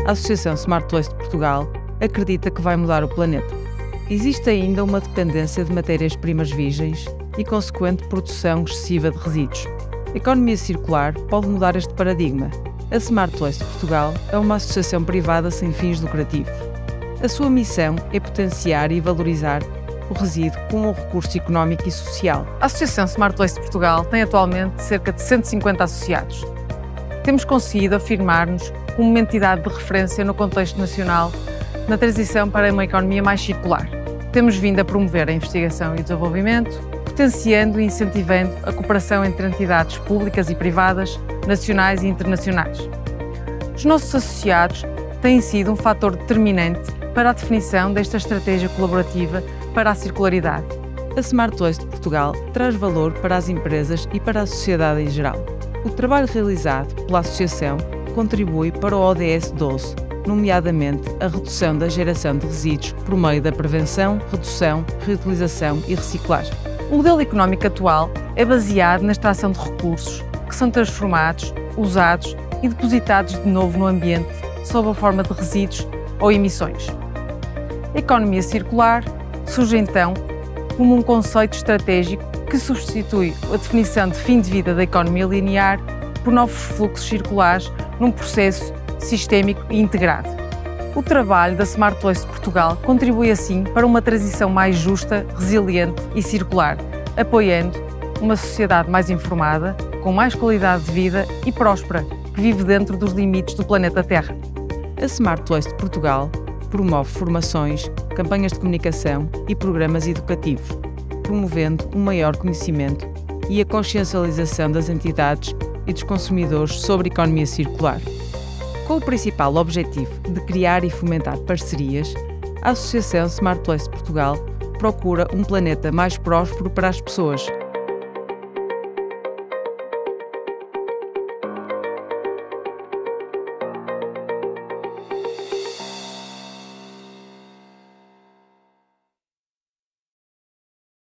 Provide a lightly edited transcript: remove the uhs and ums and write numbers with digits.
a Associação Smart Waste de Portugal acredita que vai mudar o planeta. Existe ainda uma dependência de matérias-primas virgens e consequente produção excessiva de resíduos. A economia circular pode mudar este paradigma. A Smart Waste de Portugal é uma associação privada sem fins lucrativos. A sua missão é potenciar e valorizar o resíduo como um recurso económico e social. A Associação Smart Waste de Portugal tem atualmente cerca de 150 associados. Temos conseguido afirmar-nos como uma entidade de referência no contexto nacional na transição para uma economia mais circular. Temos vindo a promover a investigação e o desenvolvimento, potenciando e incentivando a cooperação entre entidades públicas e privadas, nacionais e internacionais. Os nossos associados têm sido um fator determinante para a definição desta estratégia colaborativa para a circularidade. A Smart Waste de Portugal traz valor para as empresas e para a sociedade em geral. O trabalho realizado pela associação contribui para o ODS 12, nomeadamente a redução da geração de resíduos por meio da prevenção, redução, reutilização e reciclagem. O modelo económico atual é baseado na extração de recursos que são transformados, usados e depositados de novo no ambiente sob a forma de resíduos ou emissões. A economia circular surge então como um conceito estratégico que substitui a definição de fim de vida da economia linear por novos fluxos circulares num processo sistémico e integrado. O trabalho da Smart Waste de Portugal contribui assim para uma transição mais justa, resiliente e circular, apoiando uma sociedade mais informada, com mais qualidade de vida e próspera, que vive dentro dos limites do planeta Terra. A Smart Waste de Portugal promove formações, campanhas de comunicação e programas educativos, promovendo um maior conhecimento e a consciencialização das entidades e dos consumidores sobre a economia circular. Com o principal objetivo de criar e fomentar parcerias, a Associação Smart Waste de Portugal procura um planeta mais próspero para as pessoas,